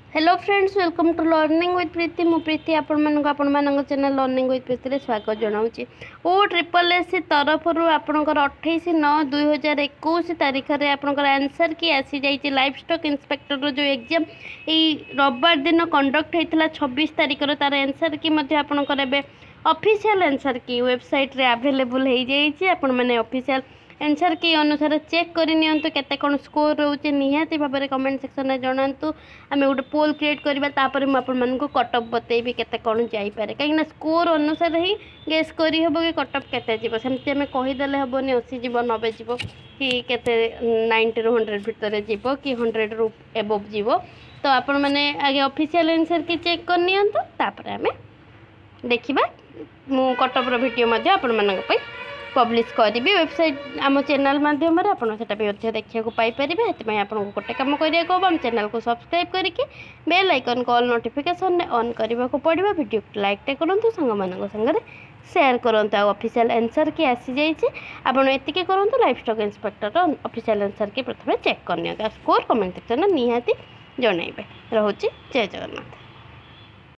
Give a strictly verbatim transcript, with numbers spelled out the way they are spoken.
Hello friends, welcome to learning with Preeti. मु प्रीति आपण मानक आपण मानक चैनल लर्निंग विथ प्रीति रे स्वागत जनाऊँगी। ओ ट्रिपल एस तरफ आपणकर अठाईस नौ दुई हजार इक्कीस तारीख में आपणकर आंसर की आसी जाइए लाइफ स्टॉक इंस्पेक्टर जो एग्जाम यही रविवार दिन कंडक्ट होता छब्बीस तारीख तार आंसर की आपणकर ऑफिशियल आंसर की वेबसाइट रे अवेलेबल हो जाइए। आपण मैंने ऑफिशियल आंसर की अनुसार चेक करनी केते कौन स्कोर रोचे निहाती भाव में कमेंट सेक्शन में जनातु। आम गोटे पोल क्रिएट करवापर मुझे कटअप बतेबी केते कौन जापे कहीं स्कोर अनुसार ही गेस करी हबो कि कटअप केते जीवो। सेमती आम कहीदेले हेनी अशी जीव नबे जीव कि केते नाइंटी रु हंड्रेड भितर जीव कि हंड्रेड रु एबव जीव। तो आपण मैंने आगे ऑफिशियल आंसर की चेक करनी तापर आम देखा मु कटअप भिडियो आपण मानक पब्लिश करी वेबसाइट आम चैनल माध्यम आपटा भी अच्छे देखा पाइपर। आपको गोटे कम करा आम चैनल को सब्सक्राइब करके बेल आइकन को ऑल नोटिफिकेशन ऑन करने को पड़ो। वीडियो लाइक करूँ सांग मान सागर शेयर करूँ। ऑफिशियल आंसर की आसी जाइए आपड़ ये करूँ। Livestock inspector official answer key प्रथम चेक करनी स्कोर कमेंट सेक्शन निहाती जनइबे। रोचे जय जगन्नाथ।